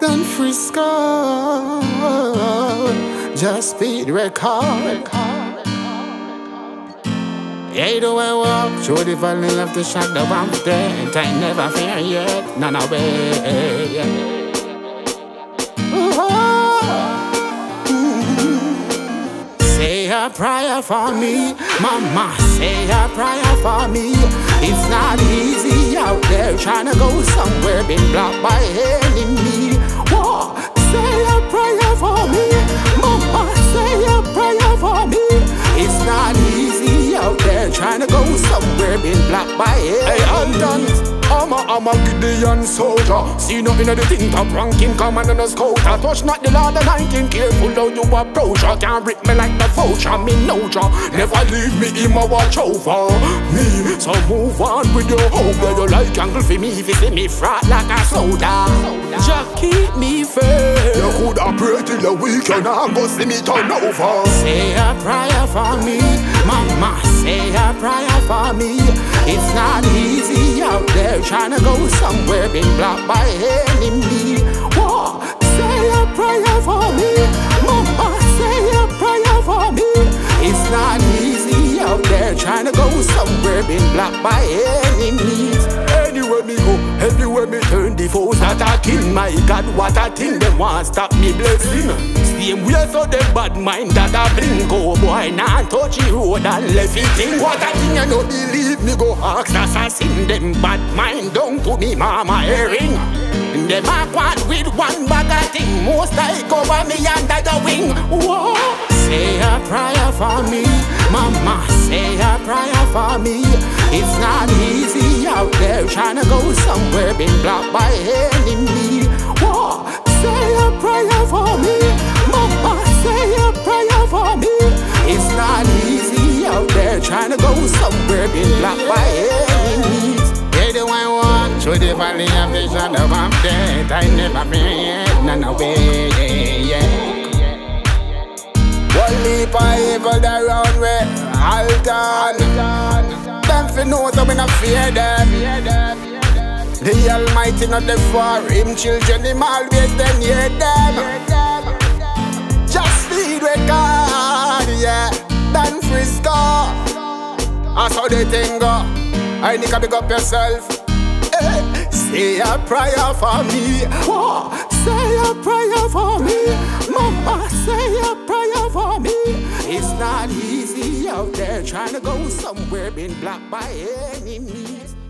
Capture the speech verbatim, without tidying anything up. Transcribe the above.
than Frisco. Just speed record. Hey, do I walk through the valley of the shadow of death? I never fear yet, none away. Say a prayer for me, mama, say a prayer for me. It's not easy out there trying to go somewhere, been blocked by enemy. Whoa, say a prayer for me, mama, say a prayer for me. It's not easy out there trying to go somewhere, been blocked by enemy. Hey, I'm done. I'm a, I'm a Gideon soldier. See nothing of the thing top ranking command and a scouter. Touch not the Lord and nineteen, careful how you approach her. Can't rip me like the vulture, me no jaw. Never leave me, him a watch over me. So move on with your hope. Where you like angle for me, if you see me frat like a soda. Just keep me fair. You could have prayed till the weekend and go see me turn over. Say a prayer for me, mama, say a prayer for me. It's not easy out there trying to go somewhere, been blocked by enemy. Whoa, say a prayer for me, mama, say a prayer for me. It's not easy out there trying to go somewhere, been blocked by enemies. Anywhere me go, everywhere me turn, the foes attacking. My God, what a thing, they want stop me blessing. Same way so them bad mind that a bring. Go boy, nah touch the road and left it in. What a thing, you no believe me, go ask assassin. Them bad mind down to me mama hearing. Them a quad with one bag of thing. Most I cover me under the wing. Whoa, say a prayer for me, mama, say a prayer for me. It's not easy out there trying to go somewhere, been blocked by enemy. Whoa, say a prayer for me, mama, say a prayer for me. It's not easy out there trying to go somewhere, been blocked by enemies. Hey, do I walk through the valley of the shadow of death? I never been yet, none away, yeah, yeah. One leap of evil around where I'll done. Them fi know so we not fear them. The Almighty not the for him children, him always then hear them. Just speed record, yeah, than Frisco. That's how they think go. I need to big up yourself. Hey, say a prayer for me. Whoa, say a prayer for me, mama, say a prayer for me. It's not easy out there trying to go somewhere, been blocked by enemies.